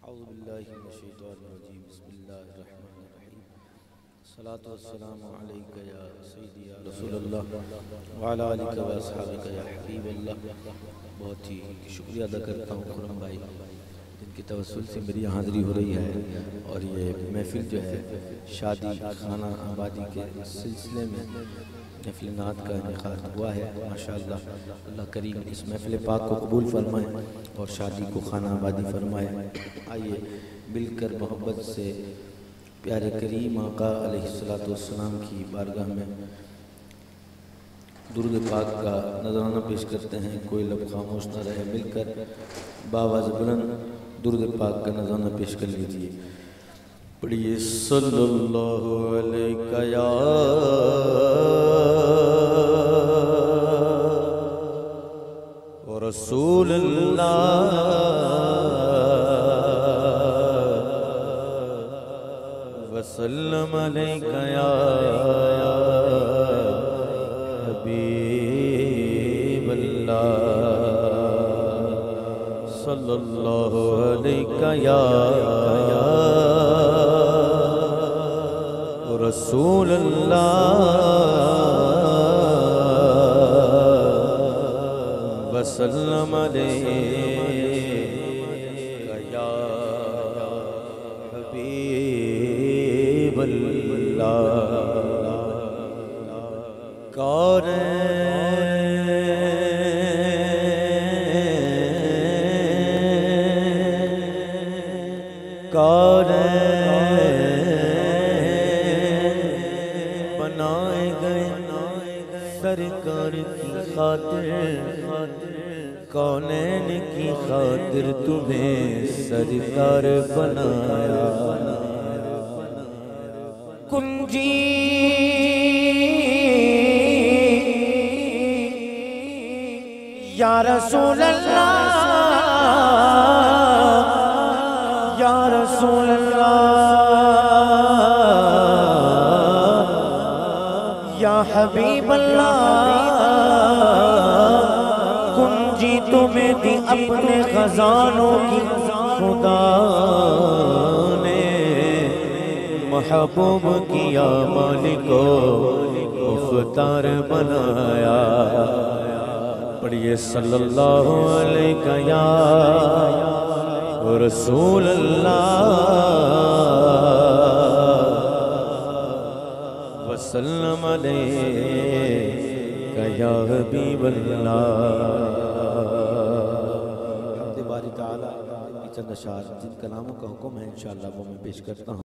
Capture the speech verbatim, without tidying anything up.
औज़ुबिल्लाहिमिनश्शैतानिर्रजीम बिस्मिल्लाहिर्रहमानिर्रहीम अस्सलातु वस्सलामु अलैका या सय्यदी या रसूलल्लाह व अला आलिका व अस्हाबिका या हबीबल्लाह। बहुत ही शुक्रिया अदा करता हूँ खुरम भाई जिनकी तवस्सुल से मेरी हाज़िरी हो रही है। और ये महफ़िल जो है शादी खाना आबादी के सिलसिले में महफ़िल नात का इनेकाद हुआ है। माशाअल्लाह अल्लाह करीम इस महफ़िल पाक को कबूल फरमाए और शादी को खाना आबादी फरमाए। आइए मिलकर मोहब्बत से प्यारे करीम आका अलैहिस्सलातु वस्सलाम की बारगाह में दुरूद पाक का नजराना पेश करते हैं। कोई लब खामोश न रहे, मिलकर बावाज़ बुलंद दुरूद पाक का नजराना पेश कर लीजिए। पढ़िए सल्लल्लाहु अलैका या रसूलल्लाह वसल्लम अलैका या हबीबल्लाह सल्लल्लाहु अलैका या रसूलल्लाह वसल्लम अलैका या हबीबल्लाह। कौने कौने बनाए गए सरकार की खातिर, कौनैन की खातिर तुम्हें सरकार बनाया। कुंजी या रसूल अल्लाह या रसूल अल्लाह या हबीब अल्लाह। कुंजी तुम्हें दी अपने खजानों की खुदा ने, महबूब किया मालिको मुख्तार बनाया। पढ़िए सल्लल्लाहु अलैका या रसूल अल्लाह वसल्लम अलैका या हबीबल्लाह। हम्द बारी ताला चंद अशार जिन कलामों का हुक्म है इंशाअल्लाह वो मैं पेश करता हूँ।